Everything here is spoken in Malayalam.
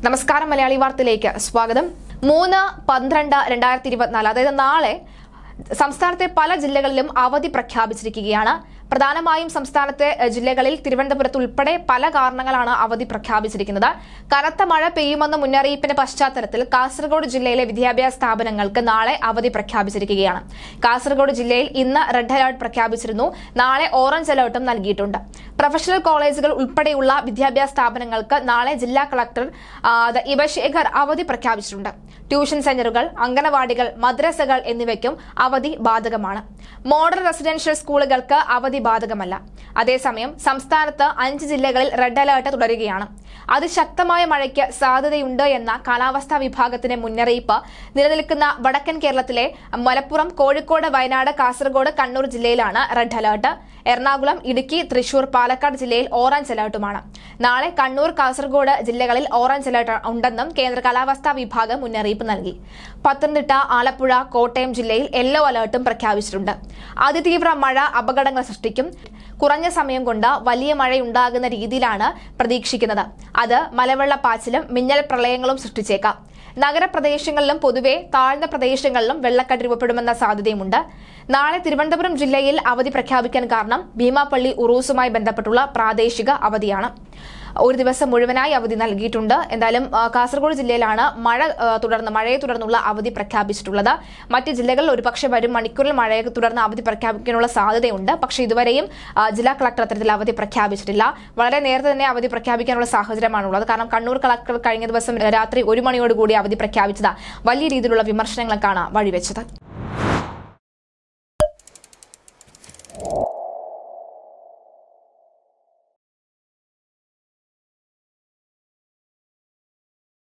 നമസ്കാരം മലയാളി വാർത്തയിലേക്ക് സ്വാഗതം. 3/12/2024 അതായത് നാളെ സംസ്ഥാനത്തെ പല ജില്ലകളിലും അവധി പ്രഖ്യാപിച്ചിരിക്കുകയാണ്. പ്രധാനമായും സംസ്ഥാനത്തെ ജില്ലകളിൽ തിരുവനന്തപുരത്ത് ഉൾപ്പെടെ പല കാരണങ്ങളാണ് അവധി പ്രഖ്യാപിച്ചിരിക്കുന്നത്. കനത്ത മഴ പെയ്യുമെന്ന മുന്നറിയിപ്പിന്റെ പശ്ചാത്തലത്തിൽ കാസർഗോഡ് ജില്ലയിലെ വിദ്യാഭ്യാസ സ്ഥാപനങ്ങൾക്ക് നാളെ അവധി പ്രഖ്യാപിച്ചിരിക്കുകയാണ്. കാസർഗോഡ് ജില്ലയിൽ ഇന്ന് റെഡ് അലർട്ട് പ്രഖ്യാപിച്ചിരുന്നു. നാളെ ഓറഞ്ച് അലർട്ടും നൽകിയിട്ടുണ്ട്. പ്രൊഫഷണൽ കോളേജുകൾ ഉൾപ്പെടെയുള്ള വിദ്യാഭ്യാസ സ്ഥാപനങ്ങൾക്ക് നാളെ ജില്ലാ കളക്ടർ ഇബശേഖർ അവധി പ്രഖ്യാപിച്ചിട്ടുണ്ട്. ട്യൂഷൻ സെന്ററുകൾ, അംഗനവാടികൾ, മദ്രസകൾ എന്നിവയ്ക്കും അവധി ബാധകമാണ്. മോഡൽ റെസിഡൻഷ്യൽ സ്കൂളുകൾക്ക് അവധി ബാധകമല്ല. അതേസമയം സംസ്ഥാനത്ത് 5 ജില്ലകളിൽ റെഡ് അലർട്ട് തുടരുകയാണ്. അതിശക്തമായ മഴയ്ക്ക് സാധ്യതയുണ്ട് എന്ന കാലാവസ്ഥാ വിഭാഗത്തിന്റെ മുന്നറിയിപ്പ് നിലനിൽക്കുന്ന വടക്കൻ കേരളത്തിലെ മലപ്പുറം, കോഴിക്കോട്, വയനാട്, കാസർഗോഡ്, കണ്ണൂർ ജില്ലയിലാണ് റെഡ് അലർട്ട്. എറണാകുളം, ഇടുക്കി, തൃശൂർ, പാലക്കാട് ജില്ലയിൽ ഓറഞ്ച് അലർട്ടുമാണ്. നാളെ കണ്ണൂർ, കാസർഗോഡ് ജില്ലകളിൽ ഓറഞ്ച് അലർട്ട് ഉണ്ടെന്നും കേന്ദ്ര കാലാവസ്ഥാ വിഭാഗം മുന്നറിയിപ്പ് നൽകി. പത്തനംതിട്ട, ആലപ്പുഴ, കോട്ടയം ജില്ലയിൽ യെല്ലോ അലർട്ടും പ്രഖ്യാപിച്ചിട്ടുണ്ട്. അതിതീവ്ര മഴ അപകടങ്ങൾ സൃഷ്ടിക്കും. കുറഞ്ഞ സമയം കൊണ്ട് വലിയ മഴയുണ്ടാകുന്ന രീതിയിലാണ് പ്രതീക്ഷിക്കുന്നത്. അത് മലവെള്ളപ്പാച്ചിലും മിന്നൽ പ്രളയങ്ങളും സൃഷ്ടിച്ചേക്കാം. നഗരപ്രദേശങ്ങളിലും പൊതുവെ താഴ്ന്ന പ്രദേശങ്ങളിലും വെള്ളക്കെട്ട് രൂപപ്പെടുമെന്ന സാധ്യതയുമുണ്ട്. നാളെ തിരുവനന്തപുരം ജില്ലയിൽ അവധി പ്രഖ്യാപിക്കാൻ കാരണം ഭീമാപ്പള്ളി ഉറൂസുമായി ബന്ധപ്പെട്ടുള്ള പ്രാദേശിക അവധിയാണ്. ഒരു ദിവസം മുഴുവനായി അവധി നൽകിയിട്ടുണ്ട്. എന്തായാലും കാസർഗോഡ് ജില്ലയിലാണ് മഴയെ തുടർന്നുള്ള അവധി പ്രഖ്യാപിച്ചിട്ടുള്ളത്. മറ്റ് ജില്ലകളിൽ ഒരുപക്ഷെ വരും മണിക്കൂറിൽ മഴയെ തുടർന്ന് അവധി പ്രഖ്യാപിക്കാനുള്ള സാധ്യതയുണ്ട്. പക്ഷേ ഇതുവരെയും ജില്ലാ കളക്ടർ അത്തരത്തിൽ അവധി പ്രഖ്യാപിച്ചിട്ടില്ല. വളരെ നേരത്തെ തന്നെ അവധി പ്രഖ്യാപിക്കാനുള്ള സാഹചര്യമാണുള്ളത്. കാരണം കണ്ണൂർ കളക്ടർ കഴിഞ്ഞ ദിവസം രാത്രി 1 മണിയോടുകൂടി അവധി പ്രഖ്യാപിച്ചത് വലിയ രീതിയിലുള്ള വിമർശനങ്ങൾക്കാണ് വഴിവെച്ചത്.